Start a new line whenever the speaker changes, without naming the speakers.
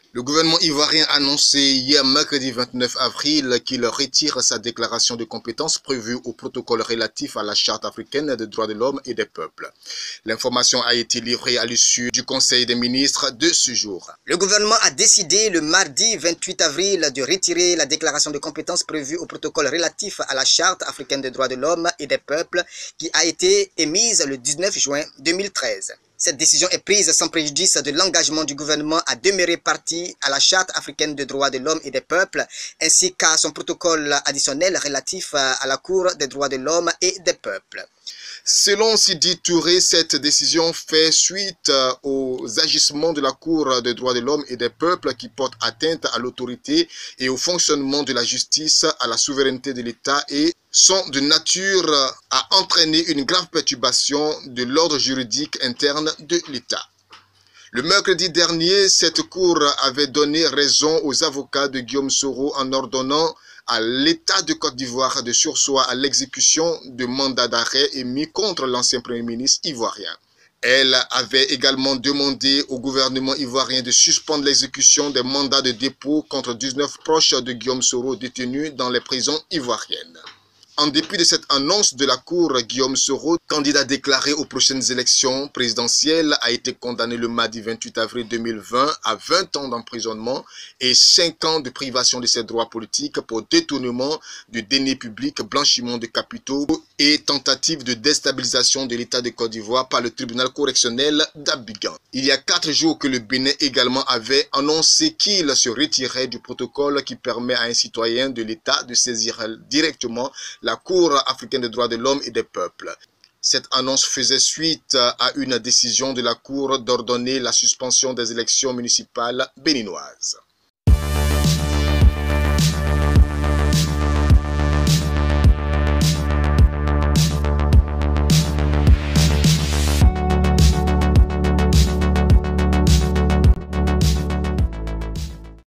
Le gouvernement ivoirien a annoncé hier mercredi 29 avril qu'il retire sa déclaration de compétences prévue au protocole relatif à la Charte africaine des droits de l'homme et des peuples. L'information a été livrée à l'issue du Conseil des ministres de ce jour.
Le gouvernement a décidé le mardi 28 avril de retirer la déclaration de compétences prévue au protocole relatif à la Charte africaine des droits de l'homme et des peuples qui a été émise le 19 juin 2013. Cette décision est prise sans préjudice de l'engagement du gouvernement à demeurer partie à la Charte africaine des droits de l'homme et des peuples, ainsi qu'à son protocole additionnel relatif à la Cour des droits de l'homme et des peuples.
Selon Sidi Touré, cette décision fait suite aux agissements de la Cour des droits de l'homme et des peuples qui portent atteinte à l'autorité et au fonctionnement de la justice, à la souveraineté de l'État et sont de nature à entraîner une grave perturbation de l'ordre juridique interne de l'État. Le mercredi dernier, cette Cour avait donné raison aux avocats de Guillaume Soro en ordonnant à l'État de Côte d'Ivoire de surseoir à l'exécution de mandats d'arrêt émis contre l'ancien Premier ministre ivoirien. Elle avait également demandé au gouvernement ivoirien de suspendre l'exécution des mandats de dépôt contre 19 proches de Guillaume Soro détenus dans les prisons ivoiriennes. En dépit de cette annonce de la Cour, Guillaume Soro, candidat déclaré aux prochaines élections présidentielles, a été condamné le mardi 28 avril 2020 à 20 ans d'emprisonnement et 5 ans de privation de ses droits politiques pour détournement de deniers publics, blanchiment de capitaux et tentative de déstabilisation de l'État de Côte d'Ivoire par le tribunal correctionnel d'Abidjan. Il y a 4 jours que le Bénin également avait annoncé qu'il se retirait du protocole qui permet à un citoyen de l'État de saisir directement la Cour africaine des droits de l'homme et des peuples. Cette annonce faisait suite à une décision de la Cour d'ordonner la suspension des élections municipales béninoises.